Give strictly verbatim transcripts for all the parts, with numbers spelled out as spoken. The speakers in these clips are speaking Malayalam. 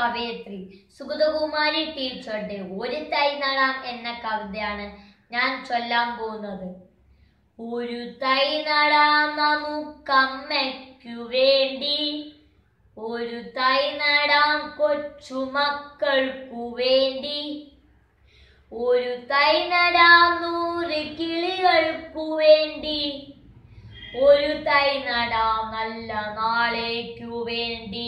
കവയത്രി സുഗത കുമാരി ടീച്ചറുടെ ഒരു തൈ നടാം എന്ന കവിതയാണ് ഞാൻ ചൊല്ലാൻ പോകുന്നത്. ഒരു തൈ നടാം നമുക്കമ്മയ്ക്കു വേണ്ടി, ഒരു തൈ നടാം കൊച്ചുമക്കൾക്കു വേണ്ടി, ഒരു തൈ നടാം നൂറ് കിളികൾക്കു വേണ്ടി, ഒരു തൈ നടാം നല്ല നാളേക്കു വേണ്ടി,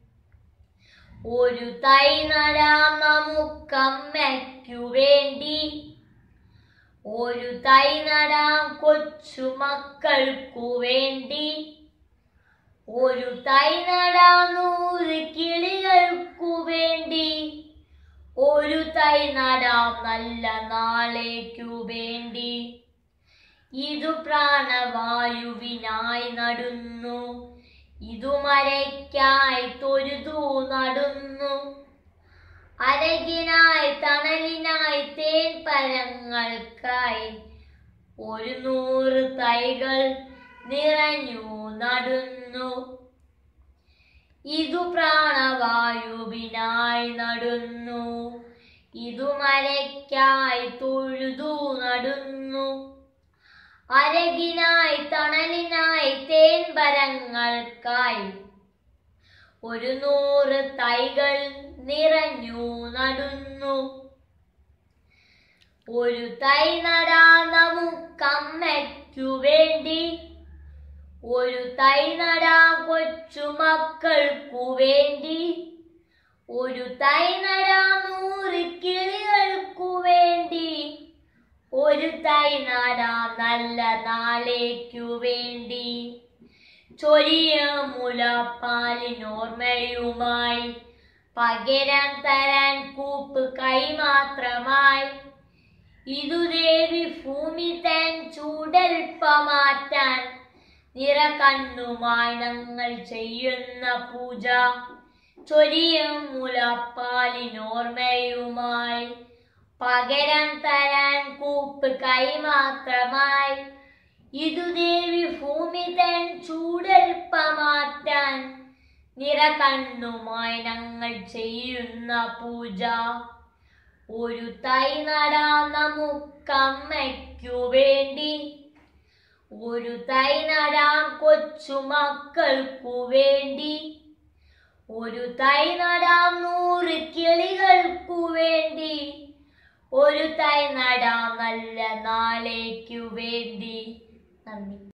ഒരു തൈ നടാം നമുക്കമ്മയ്ക്കു വേണ്ടി, ഒരു തൈ നടാം കൊച്ചുമക്കൾക്കു വേണ്ടി, ഒരു തൈ നടാം നൂറ് കിളികൾക്കു വേണ്ടി, ഒരു തൈ നടാം നല്ല നാളേക്കു വേണ്ടി. ഇതു പ്രാണവായുവിനായി നടുന്നു, ഇതു മരയ്ക്കായി തൊഴുതു നടുന്നു, അരകിനായി തണലിനായി തേൻ പഴങ്ങൾക്കായി ഒരു നൂറ് തൈകൾ നിറഞ്ഞു നടുന്നു. ഇതു പ്രാണവായുവിനായി നടുന്നു, ഇതു മരയ്ക്കായി തൊഴുതു നടുന്നു, അരകിനായി തണലിനായി തേൻ പഴങ്ങൾക്കായി ഒരു നൂറ് തൈകൾ നിറഞ്ഞു നടുന്നു. ഒരു തൈ നടാം നമുക്കമ്മയ്ക്കു വേണ്ടി, ഒരു തൈ നടാം കൊച്ചുമക്കൾക്കു വേണ്ടി, ഒരു തൈ നടാം നൂറ് കിളികൾക്കു വേണ്ടി, ഒരു തൈ നടാം നല്ല നാളേക്കു വേണ്ടി. ചൊരിയ മുലപ്പാലിനോർമ്മയുമായി പകരം തരാൻ കൂപ്പ് കൈ മാത്രമായി, ഇതു ദേവി ഭൂമി തൻ ചൂടൽപ്പ മാറ്റാൻ നിറ കണ്ണുമായി ഞങ്ങൾ ചെയ്യുന്ന പൂജ. ചൊരിയ മുലപ്പാലിനോർമ്മയുമായി പകരം തരാൻ കൂപ്പ് കൈ മാത്രമായി, ഇതു ദേവി ഭൂമി തൻ ചൂടൽപ്പ മാറ്റാൻ നിറ കണ്ണുമായി ഞങ്ങൾ ചെയ്യുന്ന പൂജ. ഒരു തൈ നടാം നമുക്കമ്മയ്ക്കു വേണ്ടി, ഒരു തൈ നടാം കൊച്ചുമക്കൾക്കു വേണ്ടി, ഒരു തൈ നടാം നൂറ് കിളികൾക്കു വേണ്ടി, ഒരു തൈ നടാം നല്ല നാളേക്കു വേണ്ടി. നന്ദി.